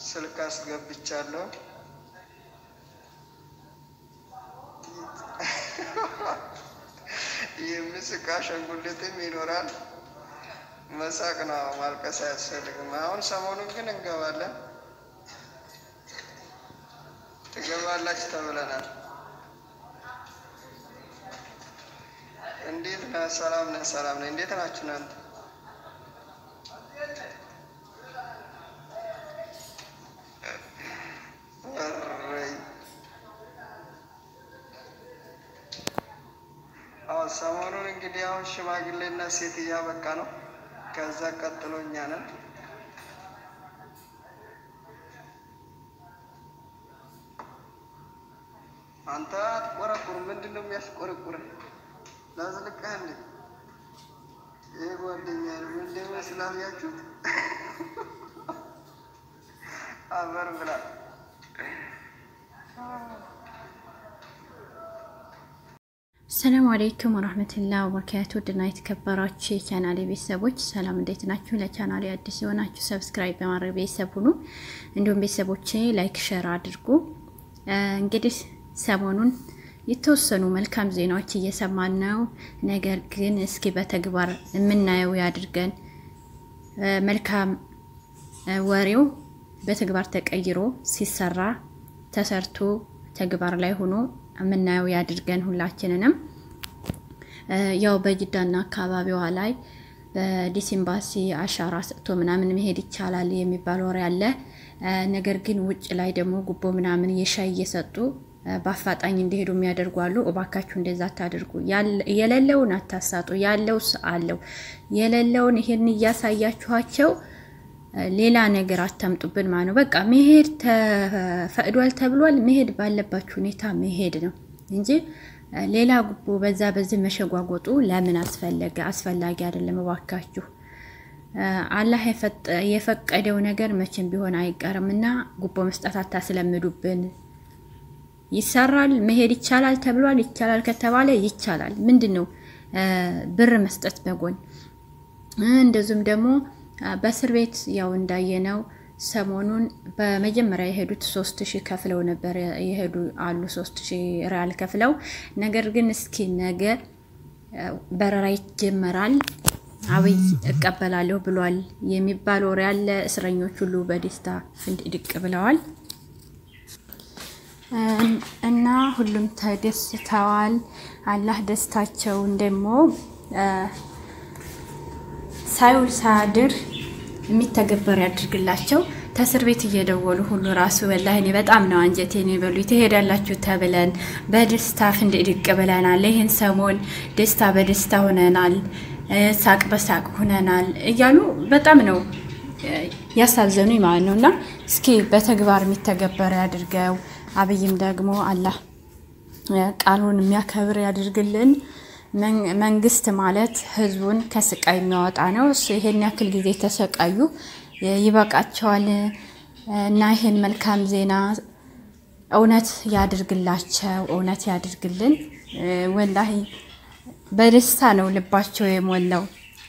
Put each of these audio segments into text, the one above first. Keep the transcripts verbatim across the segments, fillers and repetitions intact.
ስልክ አስገብቻለሁ የምስቃ ሸንጉልትም ይኖራል መሳቅ ነው ማልቀስ አያስፈልግም አሁን ሰሞኑን ግን እንገባለን ትገባላችሁ ተብለናል እንዴት ነው ሰላም ነው ሰላም ነው እንዴት ናችሁ እናንተ ሰሞኑን እንግዲህ አሁን ሽማግሌና ሴት ያበቃ ነው ከዛ ቀጥሎኛ ነን አንተ አትቆረቁር ምንድነው የሚያስቆረቁር ላዝልቀህ እንዴ ይሄ ጓደኛ ነው እንደመስላል ያችሁት አበር ብላ السلام عليكم ورحمة الله وبركاته دنا يتكبراتشي كانالي بيسابوش سلام ديتناكو لكانالي أدسي وناكو سبسكرايب بماري بيسابونو اندون بيسابوشي لايك شير عدرقو انجدس سامونون يتوسنو ملكام زينواتي يساماناو ناقر قين اسكي باتاقبار منايو يادرقن ملكام واريو باتاقبار تاقايرو سيسارا تسارتو تاقبار لايهونو منايو يادرقن ሁላችንንም ያው በጅዳና አካባቢው ላይ በዲስ ኤምባሲ አሻራ ሰጥቶ ምናምን መሄድ ይቻላል የሚባል ወሬ አለ ነገር ግን ውጭ ላይ ደግሞ ጉቦ ምናምን የሻይ እየሰጡ ባፋጣኝ እንዲሄዱ የሚያደርጓሉ እባካችሁ እንደዛ ታደርጉ የሌለውን አታሳጡ ያለውስ አለው የሌለውን ይሄን ያሳያችኋቸው ሌላ ነገር አታምጡብን ማለት ነው በቃ መሄድ ተፈቅዷል ተብሏል መሄድ ባለባችሁ ሁኔታ መሄድ ነው እንጂ ሌላ ጉቦ በዛ በዚህ መሸጓጎጡ ለምን አስፈለገ አስፈላጊ አይደለም እባካችሁ አላህ የፈቀደው ነገር መቼም ቢሆን አይቀርምና ጉቦ መስጠት አታስለምዱብን ይሰራል መሄድ ይቻላል ተብሏል ይቻላል ከተባለ ይቻላል ምንድነው ብር መስጠት በጎን እንደዚሁም ደግሞ በእስር ቤት ያው እንዳየነው ሰሞኑን በመጀመሪያ የሄዱት ሶስት ሺህ ከፍለው ነበር የሄዱ አሉ ሶስት ሺህ ሪያል ከፍለው ነገር ግን እስኪ ነገ በረራ ይጀመራል አብይ እቀበላለሁ ብሏል የሚባል ወሬ ያለ እስረኞች ሁሉ በደስታ ፍንድቅ ብለዋል እና ሁሉም ተደስተዋል አላህ ደስታቸውን ደግሞ ሳይውል ሳድር የሚተገበር ያድርግላቸው ተስር ቤት እየደወሉ ሁሉ ራሱ ወላሂ እኔ በጣም ነው አንጀቴን ይበሉ ትሄዳላችሁ ተብለን በደስታ ፍንድቅ ብለናል ይሄን ሰሞን ደስታ በደስታ ሆነናል ሳቅ በሳቅ ሆነናል እያሉ በጣም ነው ያሳዘኑኝ ማለት ነውና እስኪ በተግባር የሚተገበር ያድርገው አብይም ደግሞ አላህ ቃሉን የሚያከብር ያድርግልን መንግስት ማለት ህዝቡን ከስቃይ የሚያወጣ ነው ይሄን ያክል ጊዜ ተሰቃዩ ይበቃቸዋል እና ይሄን መልካም ዜና እውነት ያድርግላቸው እውነት ያድርግልን ወላሂ በደስታ ነው ልባቸው የሞላው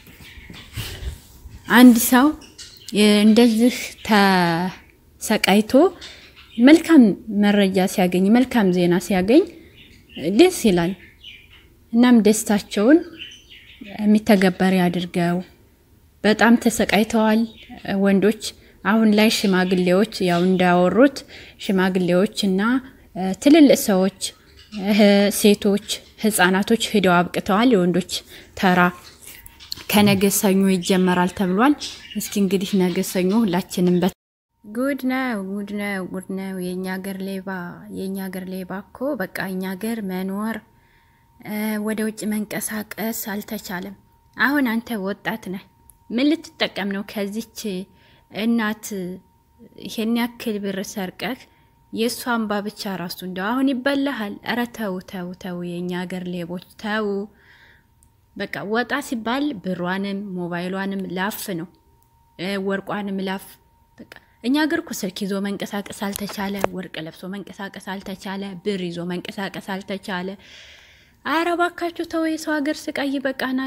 አንድ ሰው እንደዚህ ተሰቃይቶ መልካም መረጃ ሲያገኝ መልካም ዜና ሲያገኝ ደስ ይላል እናም ደስታቸውን የሚተገበር ያድርገው በጣም ተሰቃይተዋል ወንዶች አሁን ላይ ሽማግሌዎች ያው እንዳወሩት ሽማግሌዎችና ትልልቅ ሰዎች ሴቶች ህፃናቶች ሄደው አብቅተዋል የወንዶች ተራ ከነገ ሰኞ ይጀመራል ተብሏል እስኪ እንግዲህ ነገ ሰኞ ሁላችንም ጉድ ነው ጉድ ነው ጉድ ነው የኛ ሀገር ሌባ የኛ ሀገር ሌባ እኮ በቃ የኛ ሀገር መኖር ወደ ውጭ መንቀሳቀስ አልተቻለም አሁን አንተ ወጣት ነህ ምን ልትጠቀም ነው ከዚች እናት ይሄን ያክል ብር ሰርቀህ የሷን ባብቻ ራሱ እንደው አሁን ይበላሃል ኧረ ተው ተው ተው የኛ ሀገር ሌቦች ተው በቃ ወጣ ሲባል ብሯንም ሞባይሏንም ላፍ ነው ወርቋንም ላፍ በቃ እኛ ሀገር እኮ ስልክ ይዞ መንቀሳቀስ አልተቻለ ወርቅ ለብሶ መንቀሳቀስ አልተቻለ ብር ይዞ መንቀሳቀስ አልተቻለ አረባካችሁ ተው የሰው ሀገር ስቃይ ይበቃናል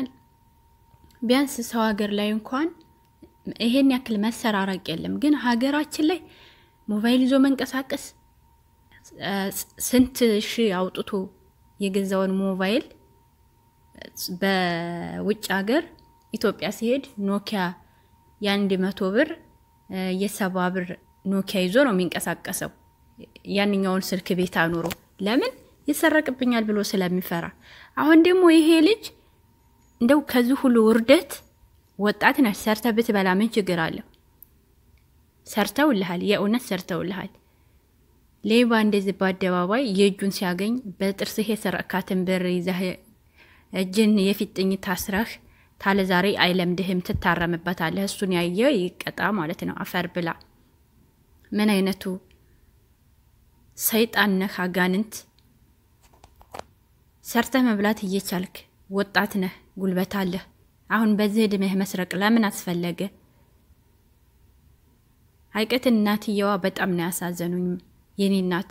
ቢያንስ ሰው ሀገር ላይ እንኳን ይሄን ያክል መሰራራቅ የለም ግን ሀገራችን ላይ ሞባይል ይዞ መንቀሳቀስ ስንት ሺ አውጥቶ የገዛውን ሞባይል በውጭ ሀገር ኢትዮጵያ ሲሄድ ኖኪያ የአንድ መቶ ብር የሰባ ብር ኖኪያ ይዞ ነው የሚንቀሳቀሰው ያንኛውን ስልክ ቤት አኑሮ ለምን ይሰረቅብኛል ብሎ ስለሚፈራ አሁን ደግሞ ይሄ ልጅ እንደው ከዚህ ሁሉ ውርደት ወጣት ነህ ሰርተ ብትበላ ምን ችግር አለው ሰርተውልሃል የእውነት ሰርተውልሃል ሌባ እንደዚህ በአደባባይ የእጁን ሲያገኝ በጥርስህ የሰረካትን ብር ይዘህ እጅን የፊጥኝ ታስረህ ታለ ዛሬ አይለምድህም ትታረምበታለህ እሱን ያየ ይቀጣ ማለት ነው አፈር ብላ ምን አይነቱ ሰይጣን ነህ አጋንንት ሰርተ መብላት እየቻልክ ወጣት ነህ ጉልበት አለ አሁን በዚህ እድሜህ መስረቅ ለምን አስፈለገ ሀይቀት እናትየዋ በጣም ነው ያሳዘኑኝ የኔ እናት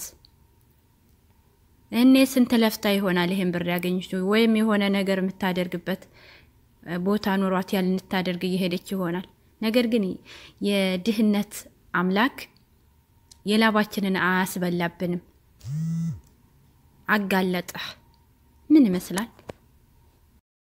እኔ ስንት ለፍታ ይሆናል ይሄን ብር ያገኝሽው ወይም የሆነ ነገር የምታደርግበት ቦታ ኖሯት ያል እንታደርግ እየሄደች ይሆናል ነገር ግን የድህነት አምላክ የላባችንን አያስበላብንም አጋለጠ ምን ይመስላል